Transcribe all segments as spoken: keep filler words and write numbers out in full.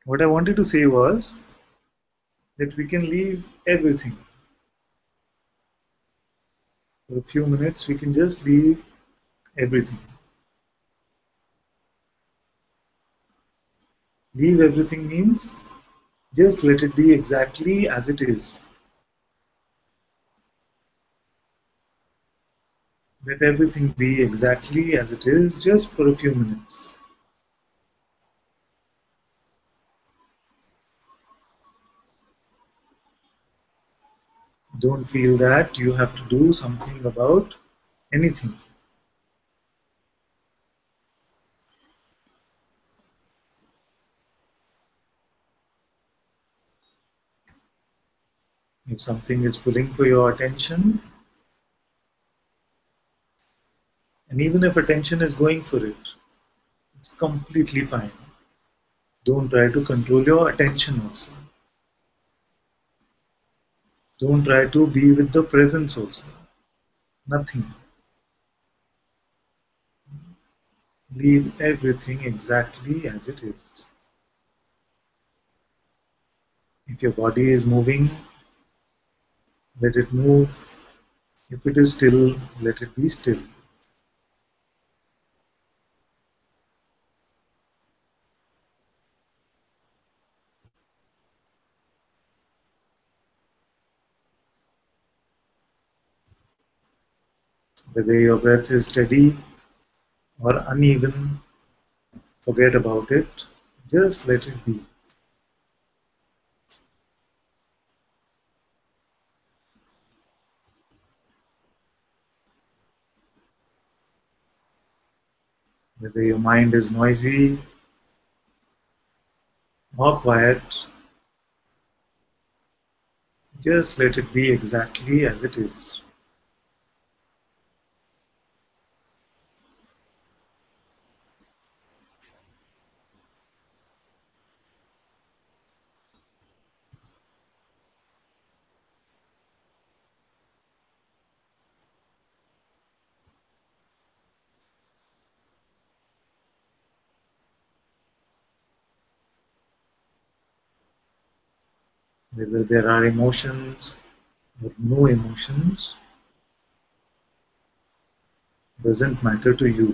What I wanted to say was that we can leave everything. For a few minutes, we can just leave everything. Leave everything means just let it be exactly as it is. Let everything be exactly as it is just for a few minutes. Don't feel that you have to do something about anything. If something is pulling for your attention, and even if attention is going for it, it's completely fine. Don't try to control your attention also. Don't try to be with the presence also. Nothing. Leave everything exactly as it is. If your body is moving, let it move. If it is still, let it be still. Whether your breath is steady or uneven, forget about it. Just let it be. Whether your mind is noisy or quiet, just let it be exactly as it is. Whether there are emotions or no emotions doesn't matter to you.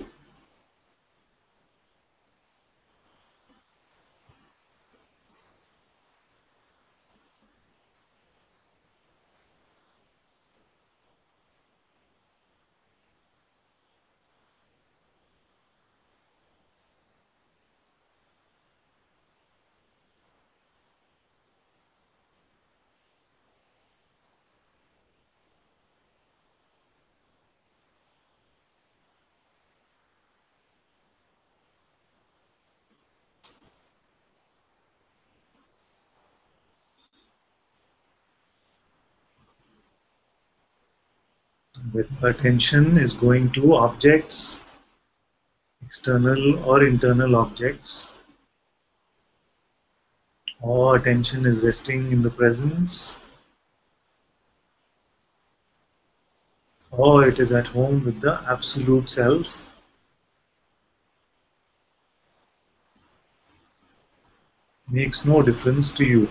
Whether attention is going to objects, external or internal objects, or attention is resting in the presence, or it is at home with the absolute self, makes no difference to you.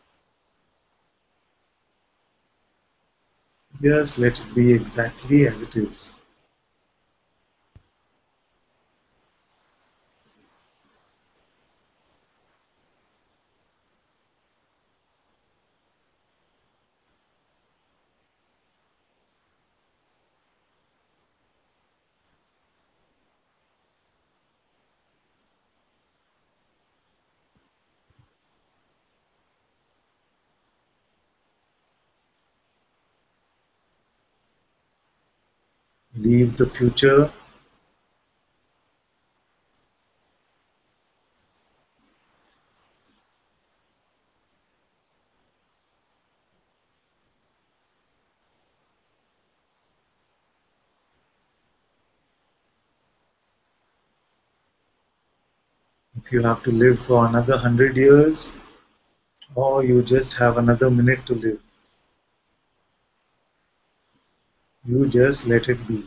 Just let it be exactly as it is. Leave the future. If you have to live for another hundred years, or you just have another minute to live, you just let it be.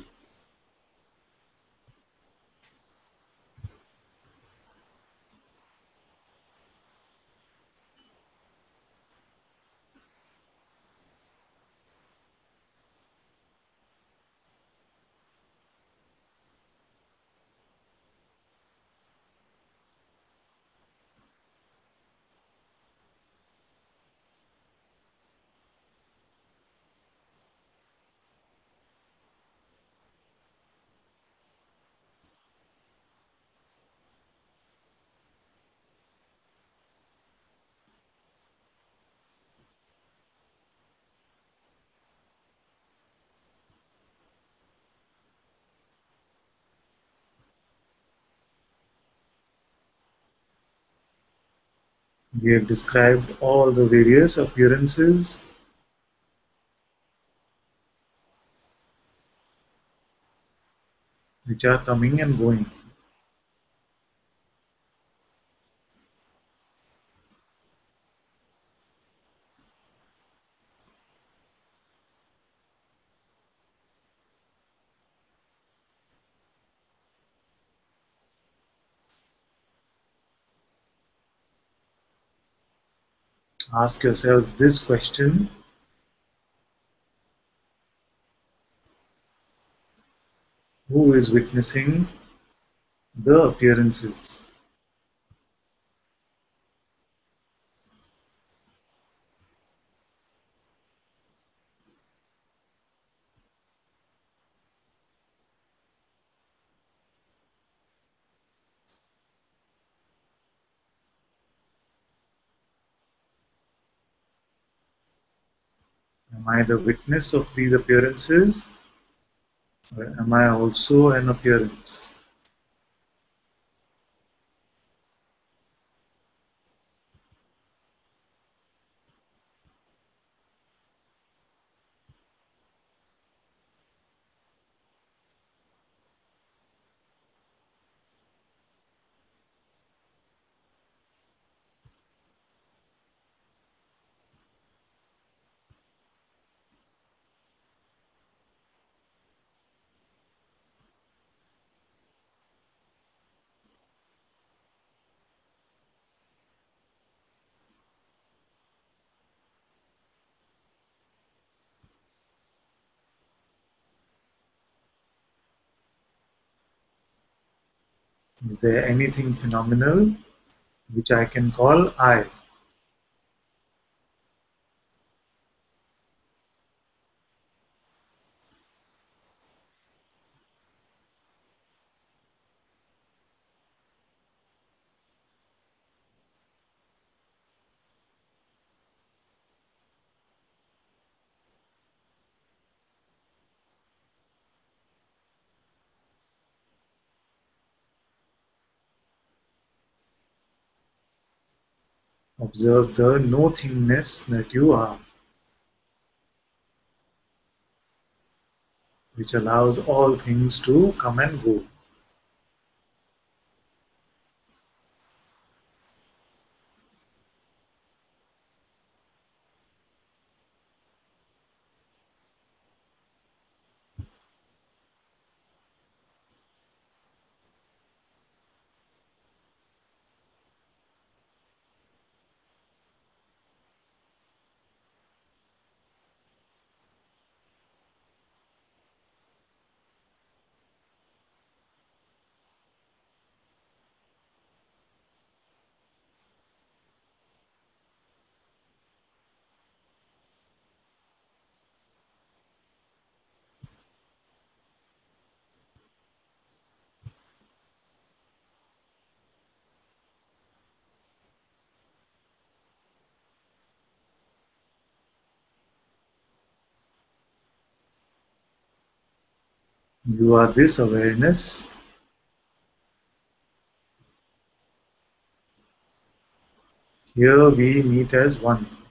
We have described all the various appearances which are coming and going. Ask yourself this question: who is witnessing the appearances? Am I the witness of these appearances, or am I also an appearance? Is there anything phenomenal which I can call I? Observe the nothingness that you are, which allows all things to come and go. You are this awareness. Here we meet as one.